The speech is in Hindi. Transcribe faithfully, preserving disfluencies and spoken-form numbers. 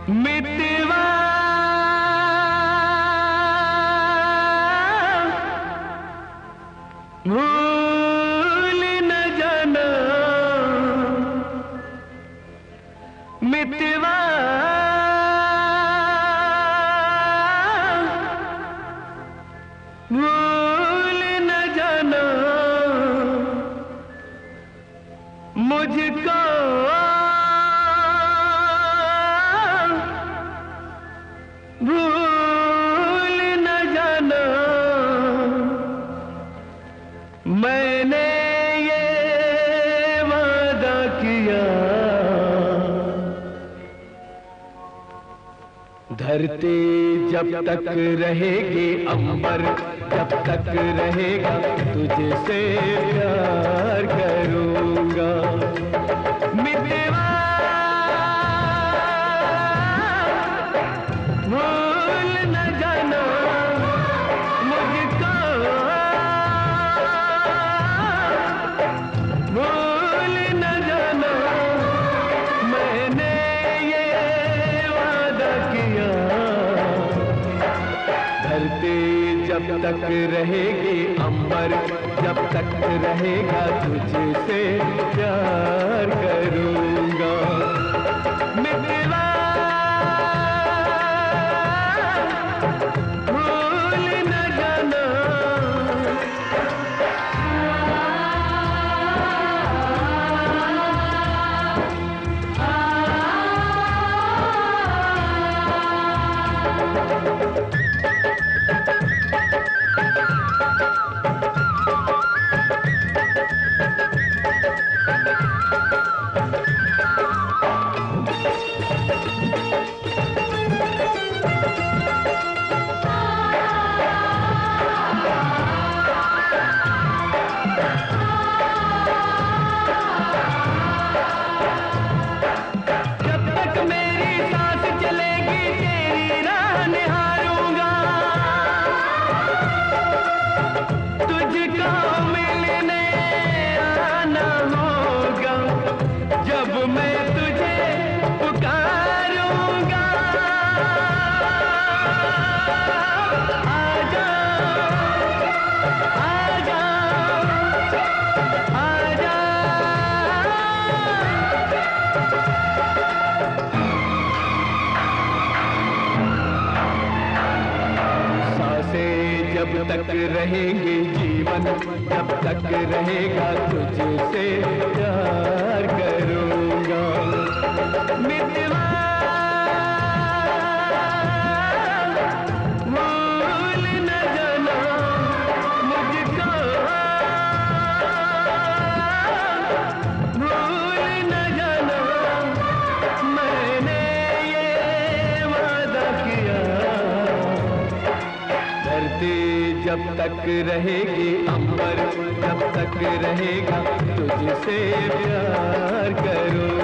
मितवा भूल न जाना, मितवा भूल न जाना मुझको, भूल न जाना मैंने ये वादा किया। धरती जब तक रहेगी, अंबर जब तक रहेगा, तुझसे प्यार करूंगा। मितवा भूल न जाना मुझको, भूल न जाना मैंने ये वादा किया। धरती जब तक रहेगी, अंबर जब तक रहेगा, तुझसे प्यार करूंगा। मितवा भूल न जाना। मैं तुझे पुकारूंगा, आजा आजा आजा। सांसें जब तक रहेंगी, जीवन जब तक रहेगा, तुझसे प्यार करूंगा। मितवा भूल न जाना मुझको, भूल न जाना मैंने ये वादा किया। धरती जब तक रहेगी, अंबर जब तक रहेगा, तुझसे प्यार करूं।